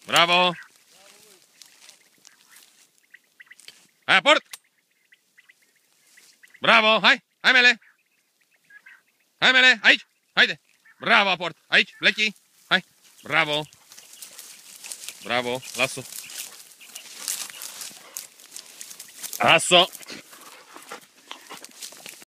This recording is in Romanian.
Bravo. Hai, aport! Bravo, hai, hai mele! Hai mele, aici, haide! Bravo, aport, aici, pleci, hai, bravo! Bravo, lasă! Lasă!